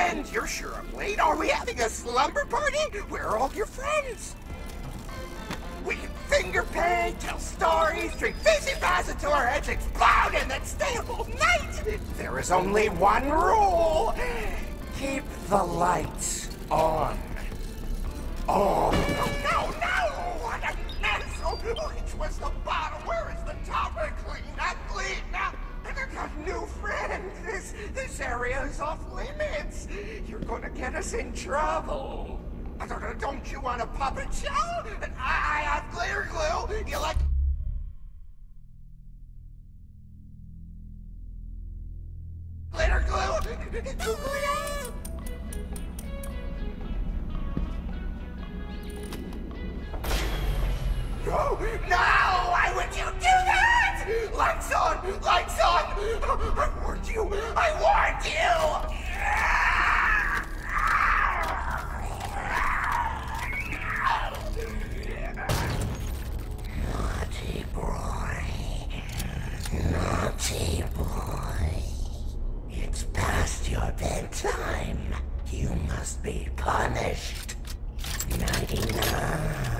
friend! You're sure I'm late? Are we having a slumber party? Where are all your friends? We can finger paint, tell stories, drink fizzy fast until our heads explode, and then stay up all night! There is only one rule. Keep the lights on. Oh, no! What a mess! Oh, which was the bottom? Where is the top? Clean up! I got a new friend. This area is off limits. You're gonna get us in trouble. Don't you want a puppet show? I have glitter glue. You like... glitter glue? No! Why would you do that? Lights on! I warned you! Naughty boy. It's past your bedtime. You must be punished. Nighty-night.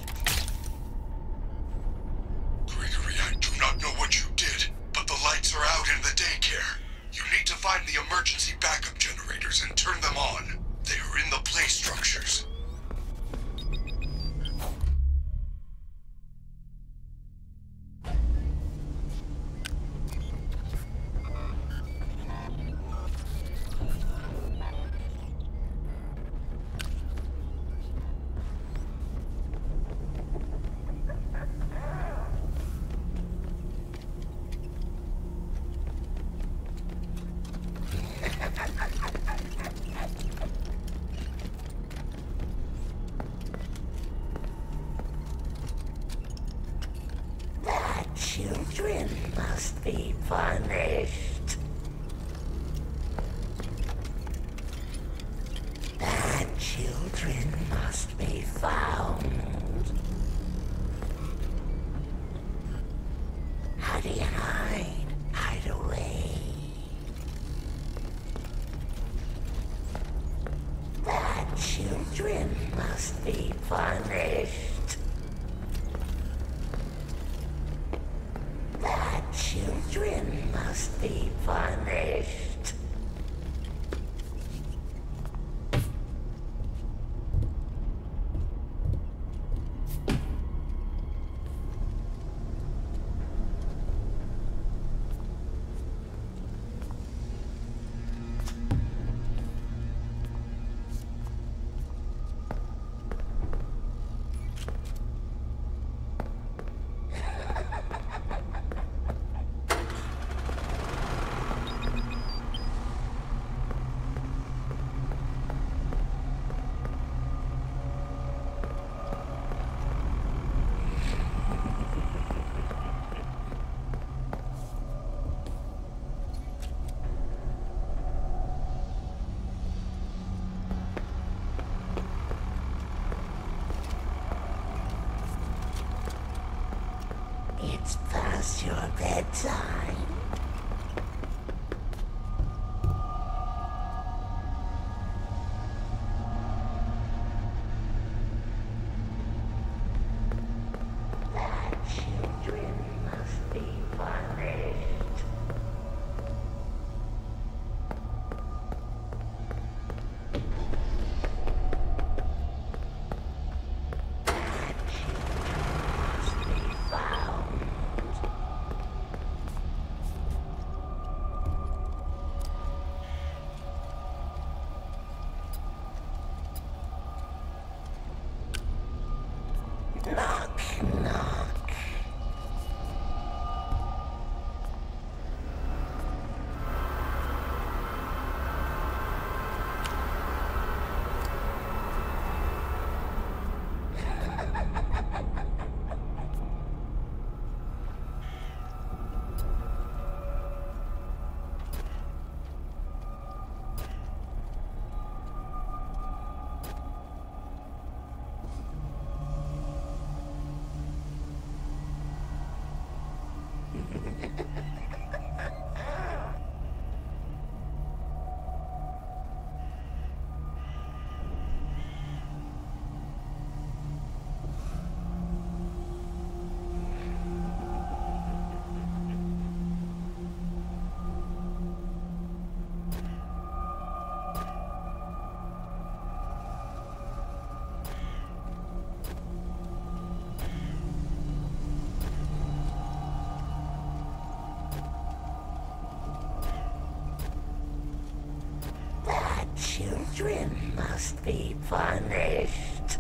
Gregory, I do not know what you did, but the lights are out in the daycare. You need to find the emergency backup generators and turn them on. They are in the play structures. Children must be punished. Bad children must be found. How do you hide? Hide away. Bad children must be punished. Children must be punished. children must be punished.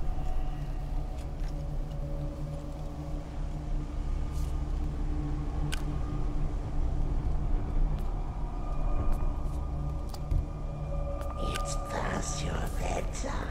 It's past your bedtime.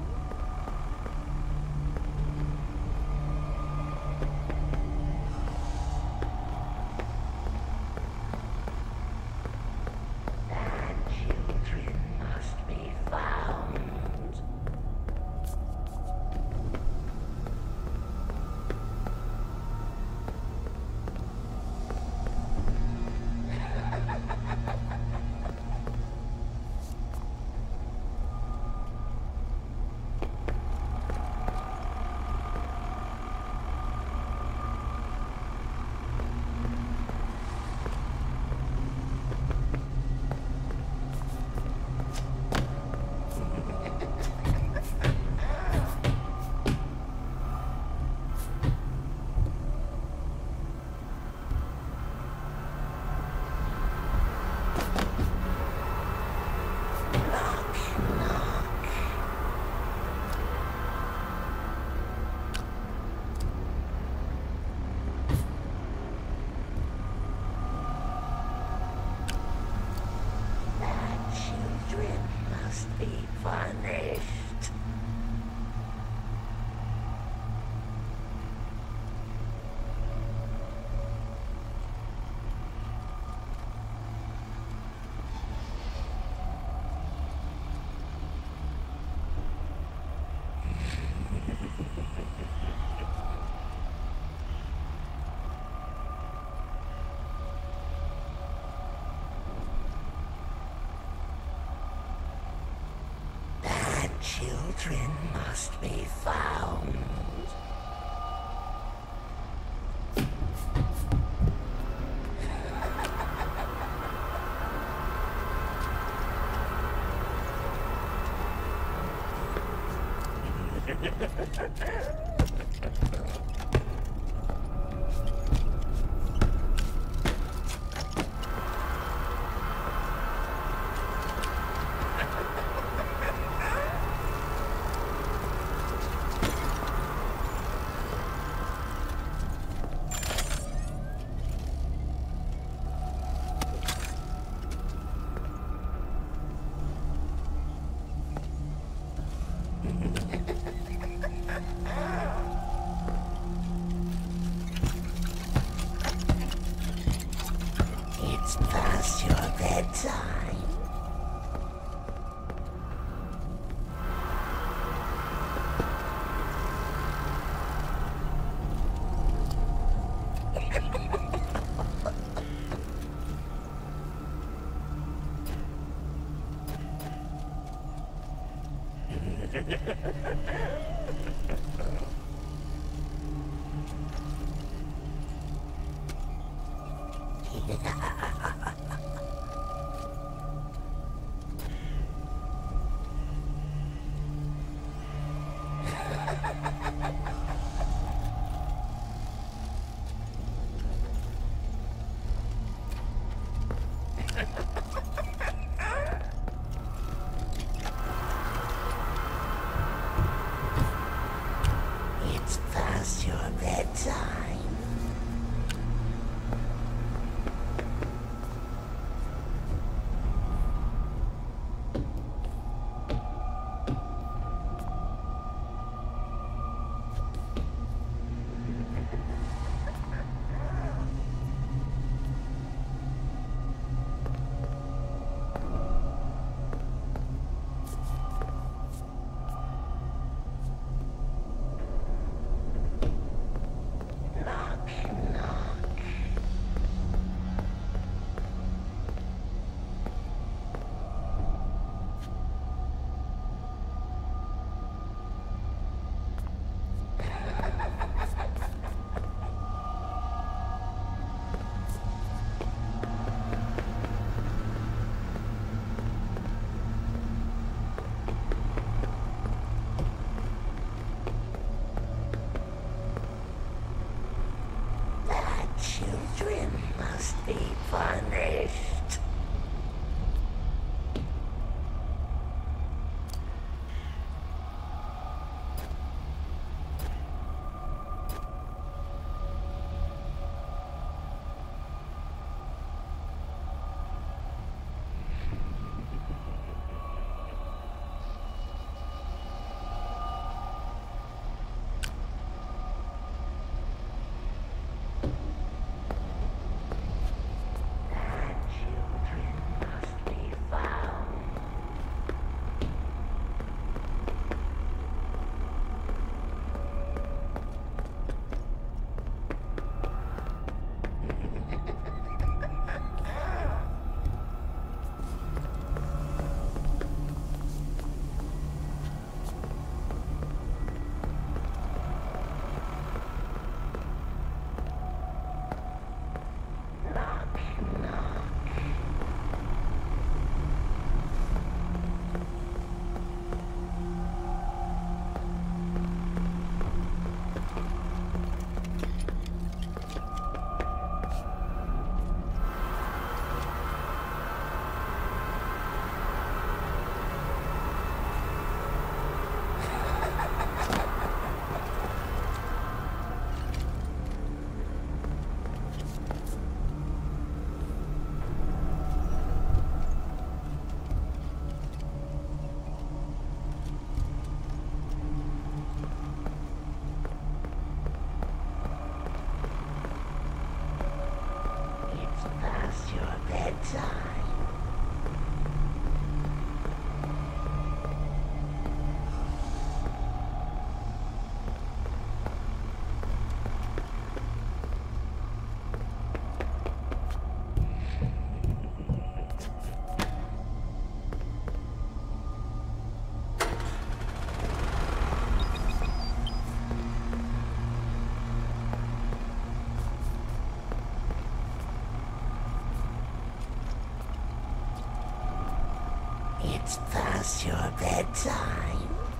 Be punished. Children must be found. It's past your bedtime. It's past your bedtime. It's past your bedtime.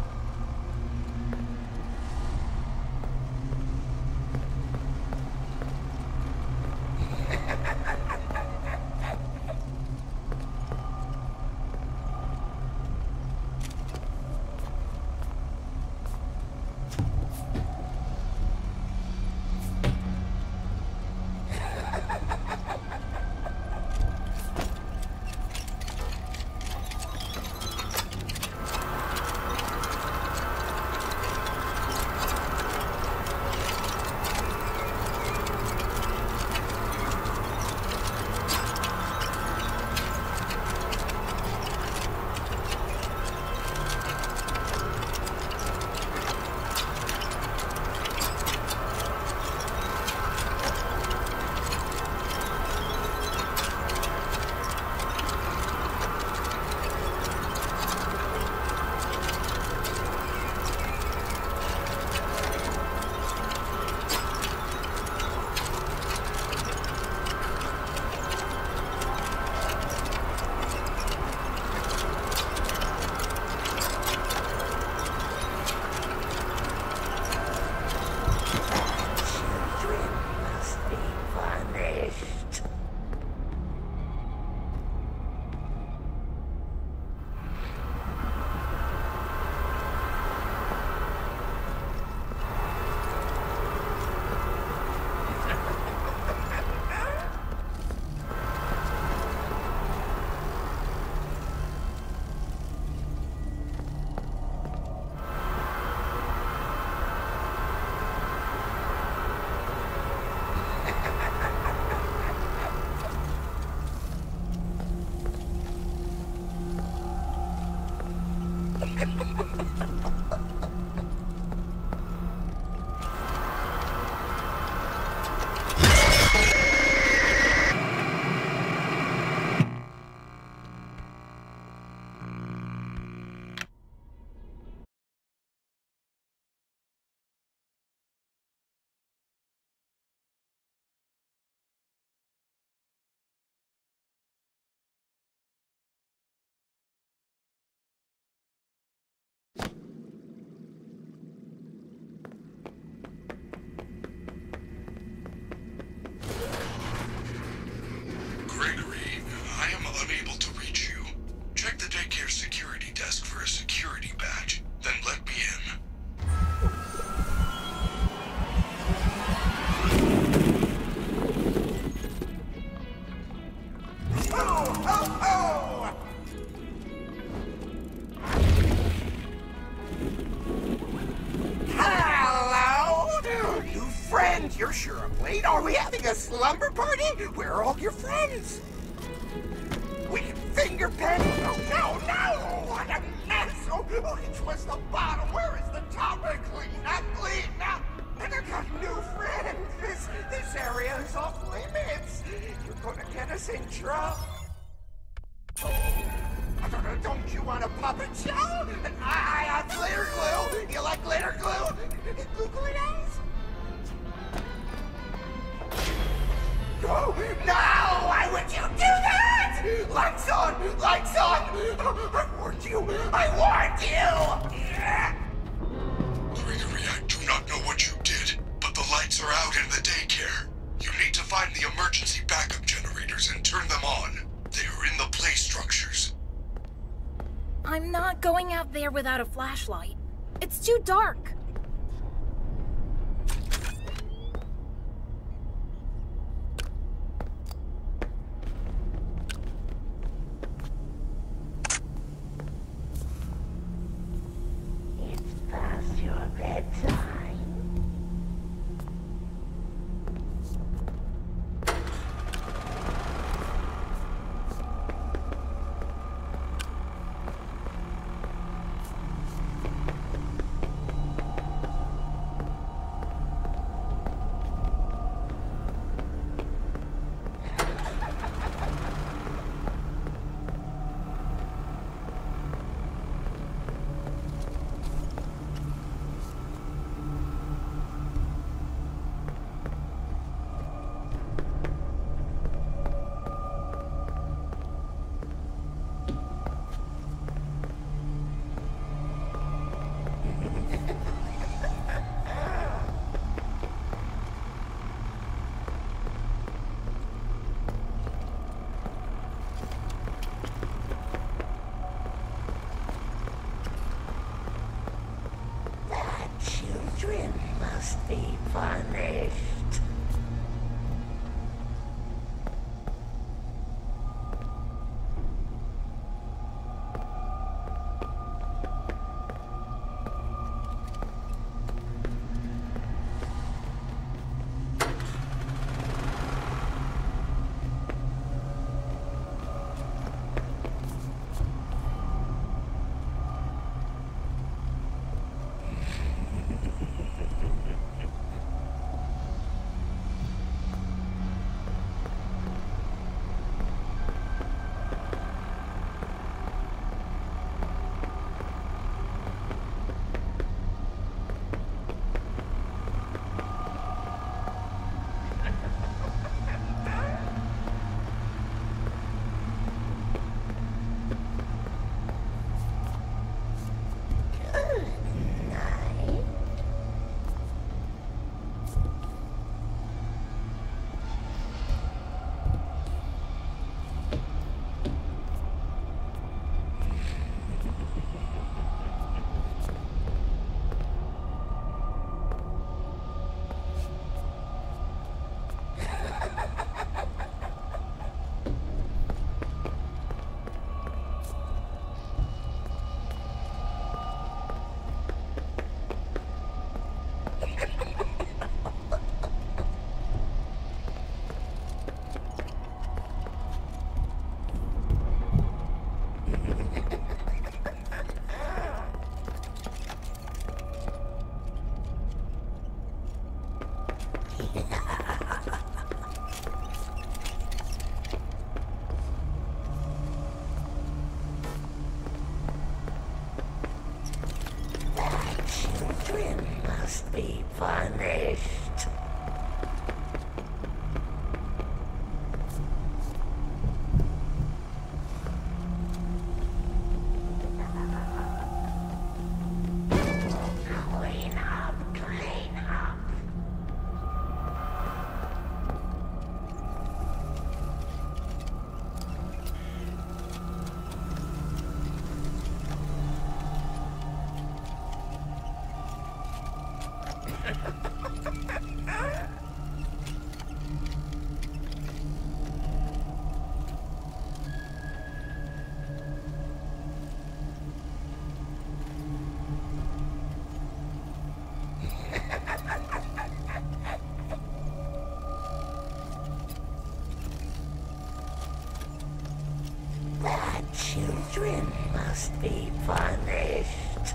Gregory, I am unable to reach you. Check the daycare security desk for a security badge, then let me in. Ho, ho, ho! Hello? You friends, you're sure I'm late. Are we having a slumber party? Where are all your friends? We can finger paint. Oh, no! What a mess! Oh, which was the bottom? Where is the top? Clean up! And I got new friends. This area is off limits. You're gonna get us in trouble. Don't you want a puppet show? I have glitter glue. You like glitter glue? Glue eyes? Oh, no! Why would you do that? Lights on! Lights on! I warned you! Gregory, I do not know what you did, but the lights are out in the daycare. You need to find the emergency backup generators and turn them on. They are in the play structures. I'm not going out there without a flashlight. It's too dark. It's past your bedtime. children must be punished. Clean up, clean up. Bad children must be punished.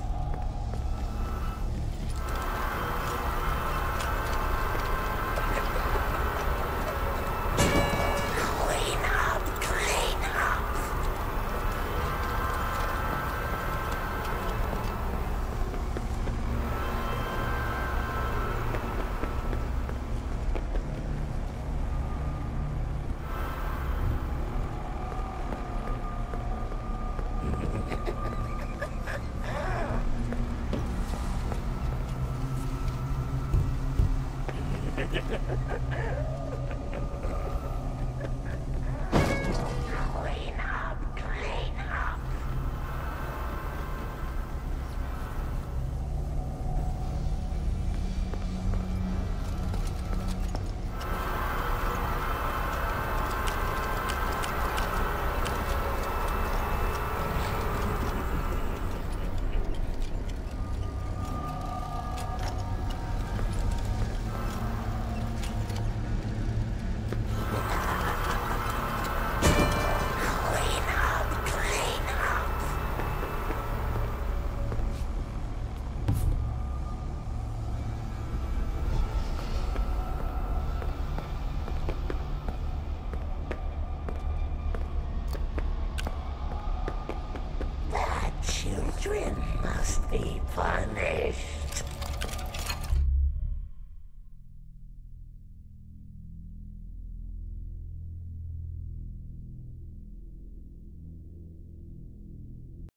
Clean up, clean up. Clean up, clean up. Clean up, clean up. Bad children must be punished.